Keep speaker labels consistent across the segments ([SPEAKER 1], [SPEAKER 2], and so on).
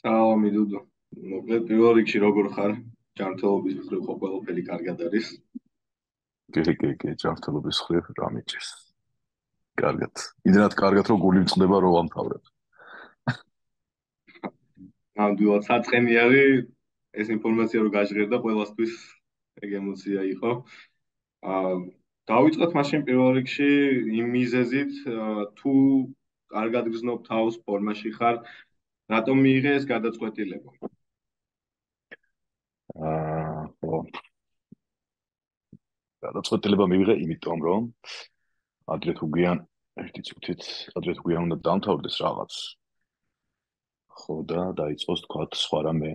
[SPEAKER 1] მიდუდო. მოკლედ პირველ რიგში როგორ ხარ? ჯანმრთელობის მხრივ ხო ყველაფერი კარგად არის?
[SPEAKER 2] კი, ჯანმრთელობის მხრივ რა მიჭირს. კარგად. იმდენად კარგად, რომ გული მწყდება რო ვამთავრებ.
[SPEAKER 1] ნამდვილად საწყენი არის ეს ინფორმაცია რომ გაჟღერდა ყველასთვის ეგ ემოცია იყო. აა დავიწყოთ მაშინ პირველ რიგში იმ მიზეზით, თუ კარგად გრძნობ თავს, ფორმაში ხარ, რატომ მიიღე ეს გადაწყვეტილება?
[SPEAKER 2] ხო, გადაწყვეტილება მივიღე იმიტომ, რომ ადრე თუ გვიან ერთი წუთით, ადრე თუ გვიან უნდა დამთავრდეს რაღაც. ხო და დაიწყოს თქვათ სხვა რამე.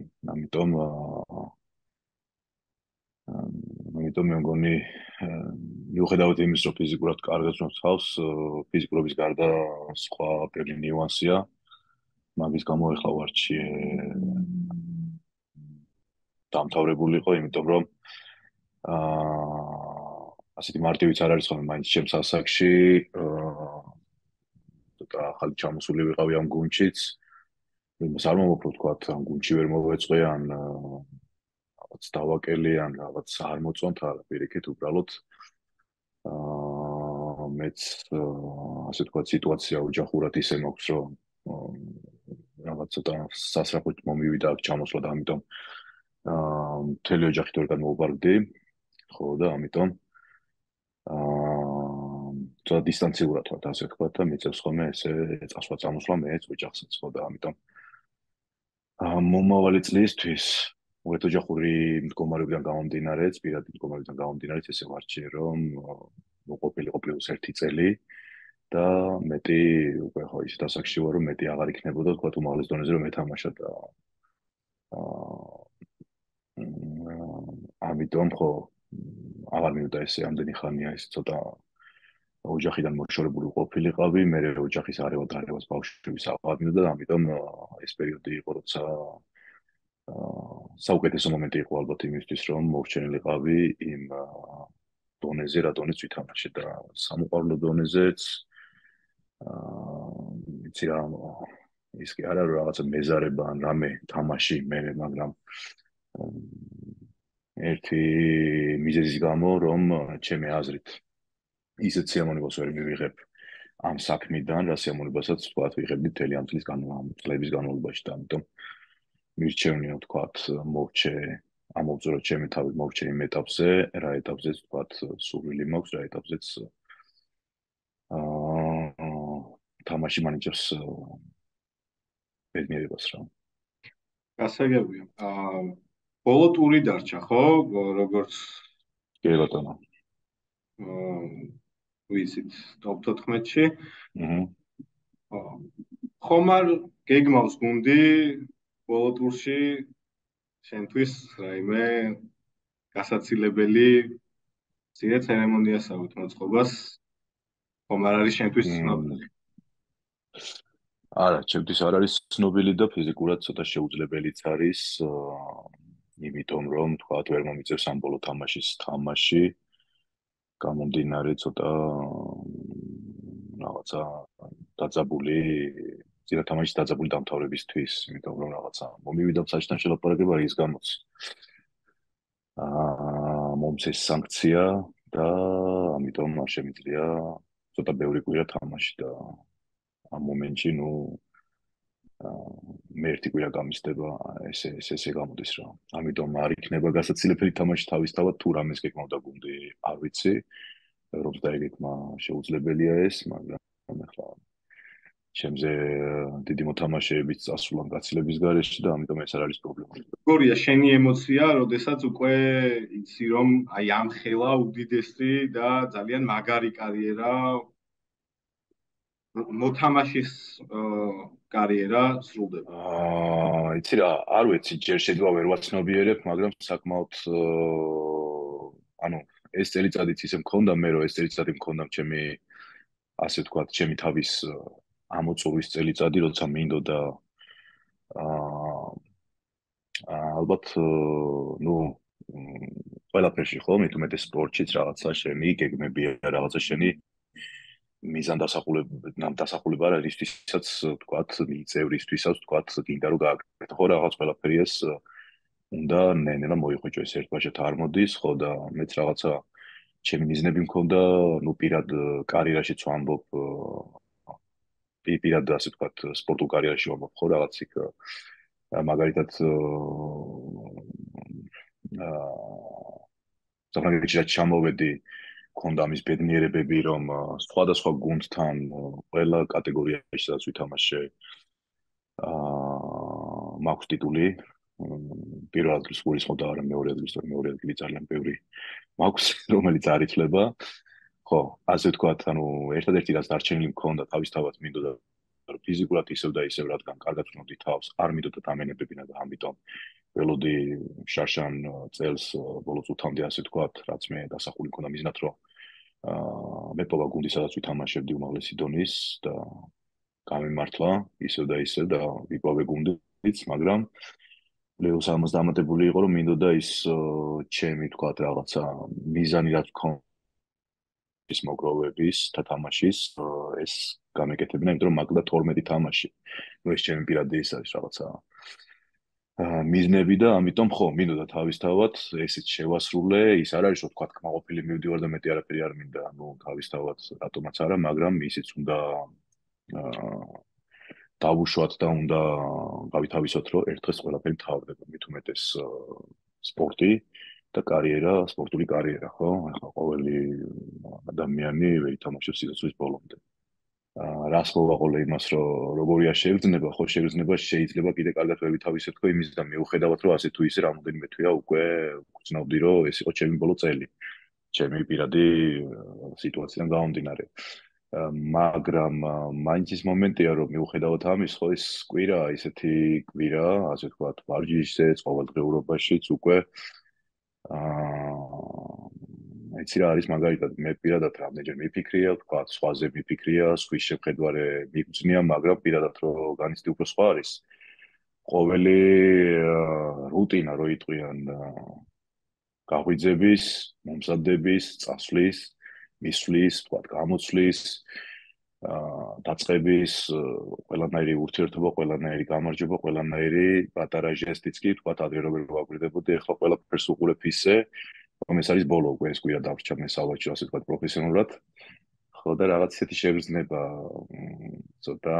[SPEAKER 2] ამიტომ მე მგონი მიუხედავად იმის, რომ ფიზიკურად კარგად ვზნობ თავს, ფიზიკურობის გარდა სხვა ბევრი ნიუანსია. მაგის გამო ეხლა ვარჩიე დამთავრებულიყო, იმიტომ რომ ასეთი მარტივიც არ არის ხოლმე მაინც ჩემს ასაკში, ცოტა ახალი ჩამოსული ვიყავი ამ გუნდშიც. იმას არ მომოფრო თქვათ, ამ გუნდში ვერ მოვეწყვე, ან რაღაც დავაკელი, ან რაღაც არ მოწონთ, არა, პირიქით, უბრალოდ მეც ასე თქვათ სიტუაცია ოჯახურად ისე მაქვს, რომ რაღაც ცოტა სასწრაფოდ მომივიდა აქ ჩამოსვლა და ამიტომ მთელი ოჯახით ორგან მოვბარგდი, ხო და ამიტომ ცოტა დისტანციურად ვარ, ასე ვთქვათ და მიწევს ხოლმე ესე წამოსვლა მეც ოჯახსაც, ხო და ამიტომ მომავალი წლისთვის უერთოჯახური მდგომარეობიდან გამომდინარეც, პირადი მდგომარეობიდან გამომდინარეც ესე ვარჩიე, რომ მოყოფილიყო პლუს 1 წელი და მეტი უკვე ხო ისეთ ასაკში ვარ, რომ მეტი აღარ იქნებოდა თქვათ უმაღლეს დონეზე რომ ეთამაშა და ამიტომ ხო აღარ მინდა ესე ამდენი ხანია ეს ცოტა ოჯახიდან მოშორებული ყოფილიყავი, მე ოჯახის არევას ბავშვების აღარ მინდა და ამიტომ ეს პერიოდი იყო, როცა საუკეთესო მომენტი იყო ალბათ იმისთვის, რომ მოვჩენილიყავი იმ დონეზე, რა დონეც ვითამაშე და სამოყვარულო დონეზეც იცი რა ის კი არა რომ რაღაცა მეზარება ან რამე თამაში მე, მაგრამ ერთი მიზეზის გამო, რომ ჩემი აზრით ისეთ სიამოვნებას ვერ მივიღებ ამ საქმიდან, რა სიამოვნებასაც ვთქვათ, ვიღებდი მთელი ამ წლების განმავლობაში და ამიტომ მირჩევნია ვთქვათ, მოვჩე ამოვძრო ჩემი თავი მოვჩე იმ ეტაპზე, რა ეტაპზეც ვთქვათ, სურვილი მაქვს, რა ეტაპზეც თამაში მანიჭებს ბედნიერებას რა.
[SPEAKER 1] გასაგებია. ბოლო ტური დარჩა, ხო? როგორც
[SPEAKER 2] კი ბატონო.
[SPEAKER 1] ვიცით, ტოპ 14-ში.
[SPEAKER 2] აჰა.
[SPEAKER 1] ხომ არ გეგმავს გუნდი ბოლო ტურში შენთვის რაიმე გასაცილებელი ძირე ცერემონიასავით მოწყობას ხომ არ არის შენთვის ცნობილი?
[SPEAKER 2] არა, ჩემთვის არ არის ცნობილი და ფიზიკურად ცოტა შეუძლებელიც არის, იმიტომ რომ თქვათ ვერ მომიწევს ამ ბოლო თამაშის თამაში, გამომდინარე ცოტა რაღაცა დაძაბული ძირა თამაშის დაძაბული დამთავრებისთვის, იმიტომ რომ რაღაცა მომივიდა საჭთან შელაპარაკება ის გამოც. მომცეს სანქცია და ამიტომ არ შემიძლია ცოტა ბევრი კვირა თამაში და ამ მომენტში მე ერთი კვირა გამისდება ესე გამოდის რა. ამიტომ არ იქნება გასაცილებელი თამაში თავისთავად თუ რამეს გეკმავდა გუნდი, არ ვიცი. ევროპს დაიგეკმა შეუძლებელია ეს, მაგრამ ახლა ჩემზე დიდი მოთამაშეებიც წასულან გაცილების გარეშე და ამიტომ ეს არ არის პრობლემა.
[SPEAKER 1] როგორია შენი ემოცია, როდესაც უკვე იცი რომ აი ამ ხელა უდიდესი და ძალიან მაგარი კარიერა მოთამაშის კარიერა სრულდება?
[SPEAKER 2] იცი რა, არ ვიცი, ჯერ შეიძლება ვერ ვაცნობიერებ, მაგრამ საკმაოდ ანუ ეს წელიწადიც ისე მქონდა მე, რომ ეს წელიწადი მქონდა ჩემი ასე ვთქვათ, ჩემი თავის ამოწურვის წელიწადი, როცა მინდოდა ალბათ ყველაფერში ხო, მით უმეტეს სპორტშიც რაღაცა შენი გეგმებია, რაღაცა შენი მიზანდასახულება რა ისთვისაც ვთქვათ, წევრისთვისაც ვთქვათ, გინდა რომ გააკეთო. და ხო რაღაც ყველაფერი ეს უნდა ნელა მოიხვიჭო ეს ერთბაშად არ მოდის ხო და მეც რაღაცა ჩემი მიზნები მქონდა ნუ პირად კარიერაშიც ვამბობ პირად ასე ვთქვათ სპორტულ კარიერაში ვამბობ ხო რაღაც იქ მაგალითად საფრანგეთში რაც ჩამოვედი მქონდა ამის ბედნიერებები რომ სხვადასხვა გუნდთან ყველა კატეგორიაში სადაც ვითამაშე მაქვს ტიტული პირველ ადგილს გულისხმობდა არა მეორე ადგილს თორე მეორე ადგილი ძალიან ბევრი მაქვს რომელიც არ იცლება ხო ასე ვთქვათ ანუ ერთადერთი რაც დარჩენილი მქონდა თავისთავად მინდოდა რომ ფიზიკურად ისევ და ისევ რადგან კარგად ვქნოდი თავს არ მინდოდა დამენებებინა და ამიტომ ველოდი შარშან წელს ბოლო წუთამდე ასე ვთქვათ რაც მე დასახული მქონდა მიზნად რომ მეთოვა გუნდი სადაც ვითამაშებდი უმაღლესი დონის და გამიმართლა ისევ და ისევ და ვიპოვე გუნდიც მაგრამ პლეიოს ამას დამატებული იყო რომ მინდოდა ის ჩემი თქვათ რაღაცა მიზანი რაც მქონდა ის მოგროვების და თამაშის ეს გამეკეთებინა იმიტომ რომ მაგდა 12 თამაში ნუ ეს ჩემი პირადი ის არის რაღაცა მიზნები და ამიტომ ხო მინდოდა თავისთავად ესეც შევასრულე ის არ არის რომ თქვათ კმაყოფილი მივდივარ და მეტი არაფერი არ მინდა ნუ თავისთავად რატომაც არა მაგრამ ისიც უნდა დავუშვათ და უნდა გავითავისოთ რომ ერთ დღეს ყველაფერი მთავრდება მით უმეტეს სპორტი და კარიერა სპორტული კარიერა ხო ახლა ყოველი ადამიანი ვერ ითამაშებს სიცოცხლის ბოლომდე რას მოვაყოლე იმას რომ როგორია შეგრძნება ხო შეგრძნება შეიძლება კიდე კარგად ვერ ვითავისეთ ხო იმის და მიუხედავად რომ ასე თუ ისე რამოდენიმე თვეა უკვე გწნავდი რომ ეს იყო ჩემი ბოლო წელი ჩემი პირადი სიტუაციიდან გამომდინარე მაგრამ მაინც ის მომენტია რომ მიუხედავად ამის ხო ეს კვირა ისეთი კვირა ასე ვთქვათ ვარჯიშშიც ყოველდღიურობაშიც უკვე იცი რა არის მაგალითად მე პირადად რამდენჯერ მიფიქრია თქვა სხვაზე მიფიქრია სხვის შეხედვარე მიგძნია მაგრამ პირადად რომ განიცდი უფრო სხვა არის ყოველი რუტინა რო იტყვიან გაღვიძების მომზადების წასვლის მისვლის თქვა გამოცვლის დაწყების ყველანაირი ურთიერთობა ყველანაირი გამარჯვება ყველანაირი პატარა ჟესტიც კი თქვა ადრე როგორ ვაგვირდებოდი ახლა ყველაფერს უყურებ ისე რომ ეს არის ბოლო უკვე ეს კვირა დავრჩა მე სალაჩო ასე ვთქვათ პროფესიონალურად ხო და რაღაც ისეთი შეგრძნება ცოტა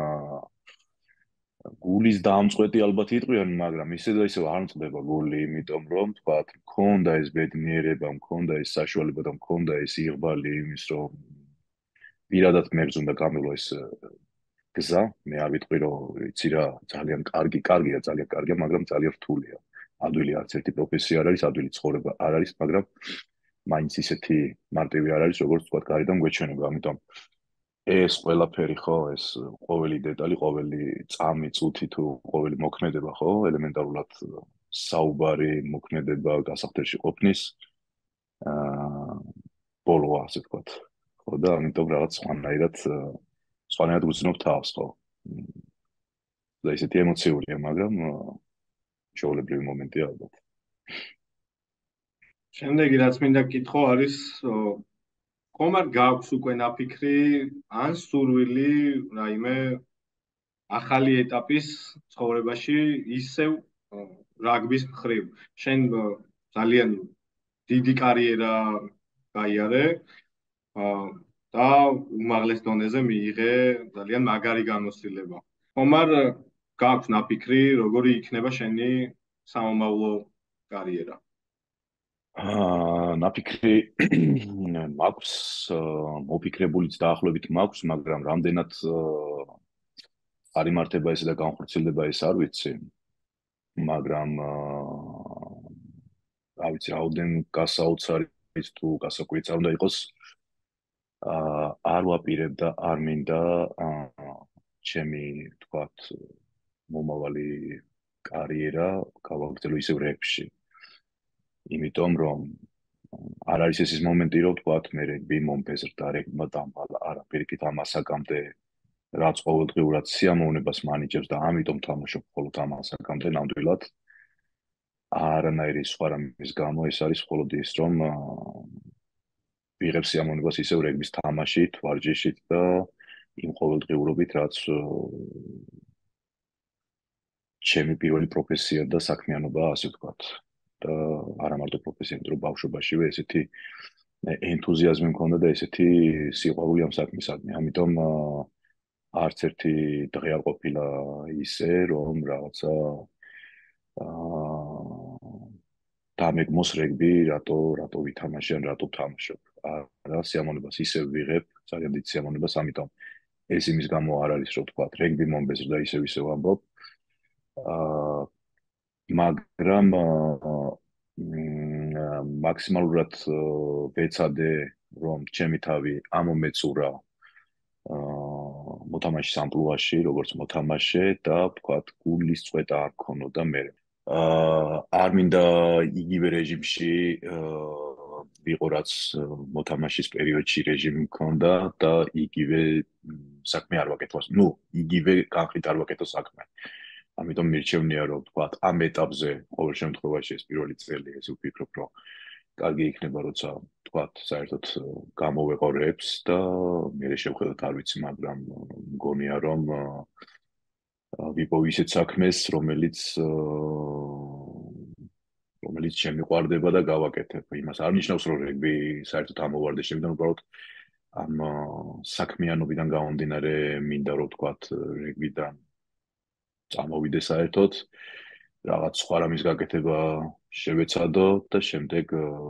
[SPEAKER 2] გულის დამწყვეტი ალბათ იტყვიან მაგრამ ისე და ისე არ მწყდება გული იმიტომ რომ ვთქვათ მქონდა ეს ბედნიერება მქონდა ეს საშუალება და მქონდა ეს იღბალი იმის რომ პირადად მებრძოლ და გამილო ეს გზა მე არ ვიტყვი რომ იცი რა ძალიან კარგია ძალიან კარგია მაგრამ ძალიან რთულია ადვილი არც ერთი პროფესია არ არის ადვილი ცხოვრება არ არის მაგრამ მაინც ისეთი მარტივი არ არის როგორც თქვა გარედან გვეჩვენება ამიტომ ეს ყველაფერი ხო ეს ყოველი დეტალი ყოველი წამი წუთი თუ ყოველი მოქმედება ხო ელემენტარულად საუბარი მოქმედება გასახდერში ყოფნის აა ბოლოა ასე ვთქვათ ხო და ამიტომ რაღაც სხვანაირად უძნობ თავს ხო და ისეთი ემოციურია მაგრამ ჩვეულებრივი მომენტია ალბათ
[SPEAKER 1] შემდეგი რაც მინდა გკითხო არის ხომ არ გაქვს უკვე ნაფიქრი ან სურვილი რაიმე ახალი ეტაპის ცხოვრებაში ისევ რაგბის მხრივ შენ ძალიან დიდი კარიერა გაიარე და უმაღლეს დონეზე მიიღე ძალიან მაგარი გამოცდილება ხომ არ გაქვს ნაფიქრი როგორი იქნება შენი სამომავლო კარიერა
[SPEAKER 2] ნაფიქრი მაქვს მოფიქრებულიც დაახლოებით მაქვს მაგრამ რამდენად არიმართება ესე და განხორციელდება ეს არ ვიცი მაგრამ რა ვიცი რაოდენ გასაოცარი თუ გასაკვირიც არ უნდა იყოს არ ვაპირებ და არ მინდა ჩემი თქვათ მომავალი კარიერა გავაგრძელო ისევ რეგვში იმიტომ რომ არ არის ეს ის მომენტი რომ თქვათ მე რეგბი მომფეზრდა რეგბმა დამბალა არა პირიქით ამ ასაკამდე რაც ყოველდღიურად სიამოვნებას მანიჭებს და ამიტომ თამაშობ მხოლოდ ამ ასაკამდე ნამდვილად არანაირი სხვა რამის გამო ეს არის მხოლოდ ის რომ ვიღებ სიამოვნებას ისევ რეგბის თამაშით ვარჯიშით და იმ ყოველდღიურობით რაც ჩემი პირველი პროფესია და საქმიანობა, ასე ვთქვათ. და არა მარტო პროფესია, მაგრამ ბავშვობაშივე ესეთი ენთუზიაზმი მქონდა და ესეთი სიყვარული ამ საქმისადმი. ამიტომ არც ერთი დღე არ ყოფილა ისე, რომ რაღაცა აა დამეგმოს რეგბი, რატო ვითამაშე ან რატო ვთამაშობ. არა, სიამოვნებას ისევ ვიღებ, ძალიან დიდ სიამოვნებას, ამიტომ ეს იმის გამო არ არის, რომ ვთქვათ, რეგბი მომბეზრდა ისევ ამბობ. აა მაგრამ მაქსიმალურად ვეცადე, რომ ჩემი თავი ამომეწურა მოთამაშის ამპლუაში, როგორც მოთამაშე და ვთქვათ, გულის წვეტა არ ქონოდა მე. არ მინდა იგივე რეჟიმში ვიყო, რაც მოთამაშის პერიოდში რეჟიმი მქონდა და იგივე საქმე არ ვაკეთოს. ნუ, იგივე განხრით არ ვაკეთოს საქმე. ამიტომ მირჩევნია, რომ ვთქვათ, ამ ეტაპზე ყოველ შემთხვევაში ეს პირველი წელი, ეს ვფიქრობ, რომ კარგი იქნება, როცა ვთქვათ, საერთოდ გამოვეყო რეპს და მე შევხედოთ, არ ვიცი, მაგრამ მგონია, რომ ვიპოვ ისეთ საქმეს, რომელიც შემიყვარდება და გავაკეთებ. იმას არ ნიშნავს, რომ რეგბი საერთოდ ამოვარდე შემდგომ, უბრალოდ ამ საქმიანობიდან გამომდინარე მინდა, რომ ვთქვათ, რეგბიდან წამოვიდე საერთოდ, რაღაც სხვა რამის გაკეთება შევეცადო და შემდეგ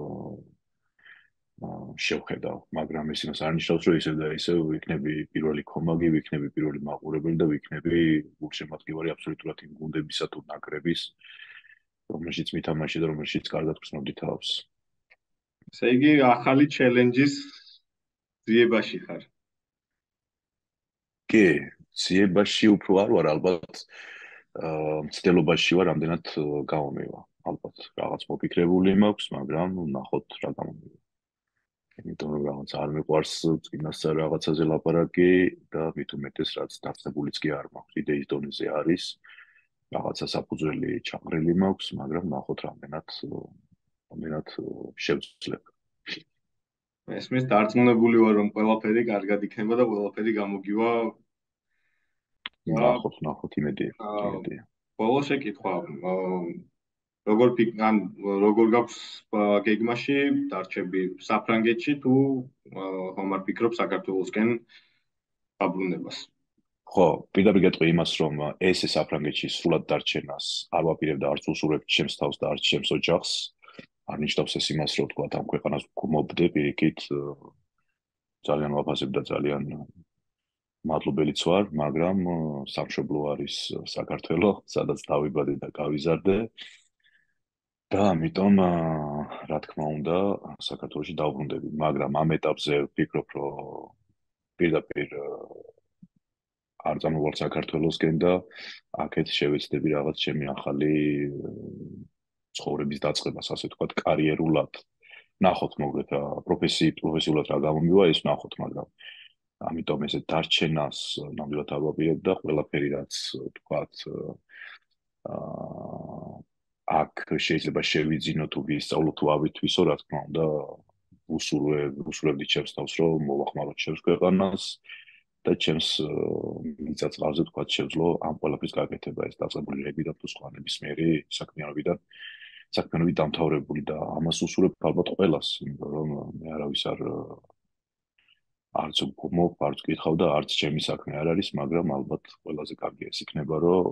[SPEAKER 2] შევხედავ, მაგრამ ეს იმას არ ნიშნავს, რომ ისევ და ისევ ვიქნები პირველი კომაგი, ვიქნები პირველი მაყურებელი და ვიქნები გულშემატკივარი აბსოლუტურად იმ გუნდებისა თუ ნაკრების, რომელშიც მითამაშე და რომელშიც კარგად გრძნობდი თავს.
[SPEAKER 1] ესე იგი, ახალი ჩელენჯის ძიებაში ხარ.
[SPEAKER 2] კი, ძიებაში უფრო არ ვარ, ალბათ მცდელობაში ვარ, რამდენად გამომივა. ალბათ რაღაც მოფიქრებული მაქვს, მაგრამ ნახოთ რა გამომივა. იმიტომ რომ რაღაც არ მიყვარს წინასწარ რაღაცაზე ლაპარაკი და მით უმეტეს რაც დაწებულიც კი არ მაქვს. იდეის დონეზე არის, რაღაცა საფუძველი ჩაყრილი მაქვს, მაგრამ ნახოთ რამდენად შევძლებ.
[SPEAKER 1] ესმის დარწმუნებული ვარ, რომ ყველაფერი კარგად იქნება და ყველაფერი გამოგივა.
[SPEAKER 2] ნახოთ, იმედია.
[SPEAKER 1] ბოლო შეკითხვა. როგორ გაქვს გეგმაში დარჩები საფრანგეთში თუ ხომ არ ფიქრობ საქართველოსკენ დაბრუნებას?
[SPEAKER 2] ხო, პირდაპირ გეტყვი იმას, რომ ესე საფრანგეთში სრულად დარჩენას არ ვაპირებ და არც უსურვებ ჩემს თავს და არც ჩემს ოჯახს. არ ნიშნავს ეს იმას, რომ ვთქვათ, ამ ქვეყანას გმობდე პირიქით, ძალიან ვაფასებ და ძალიან მადლობელიც ვარ, მაგრამ სამშობლო არის საქართველო, სადაც დავიბადე და გავიზარდე. და ამიტომ, რა თქმა უნდა, საქართველოში დავბრუნდები, მაგრამ ამ ეტაპზე ვფიქრობ, რომ პირდაპირ არ წამოვალ საქართველოსკენ და აქეთ შევეცდები რაღაც ჩემი ახალი ცხოვრების დაწყებას, ასე ვთქვათ, კარიერულად. ნახოთ მოგეთ რა პროფესიულად რა გამომივა, ეს ნახოთ, მაგრამ ამიტომ ესე დარჩენას ნამდვილად არ ვაპირებ და ყველაფერი რაც ვთქვათ აქ შეიძლება შევიძინო თუ ვისწავლო თუ ავითვისო, რა თქმა უნდა, უსურვებდი ჩემს თავს, რომ მოვახმაროთ ჩემს ქვეყანას და ჩემს მიწა-წყალზე ვთქვათ შევძლო ამ ყველაფრის გაკეთება, ეს დაწყებული რეგბიდან თუ სხვა ნებისმიერი საქმიანობით დამთავრებული და ამას უსურვებ ალბათ ყველას, იმიტომ რომ მე არავის არც ვგმობ, არც ვკითხავ და არც ჩემი საქმე არ არის, მაგრამ ალბათ ყველაზე კარგი ეს იქნება, რომ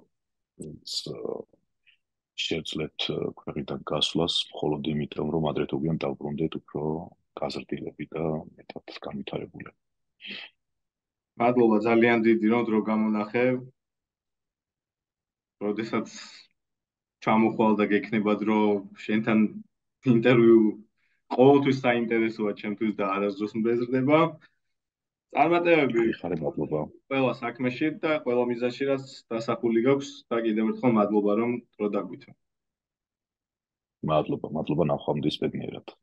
[SPEAKER 2] შევძლებთ ქვეყნიდან გასვლას მხოლოდ იმიტომ, რომ ადრე თუ გვიან დავბრუნდეთ უფრო გაზრდილები და მეტად განვითარებულები.
[SPEAKER 1] მადლობა ძალიან დიდი, რომ დრო გამონახე. როდესაც ჩამოხვალ და გექნება დრო შენთან ინტერვიუ ყოველთვის საინტერესოა ჩემთვის და არასდროს მბეზრდება. წარმატებები
[SPEAKER 2] ხარე მადლობა.
[SPEAKER 1] ყველა საქმეში და ყველა მიზანში, რაც დასახული გაქვს და კიდევ ერთხელ მადლობა, რომ დრო დაგვითო.
[SPEAKER 2] მადლობა, ნახვამდის ბედნიერად.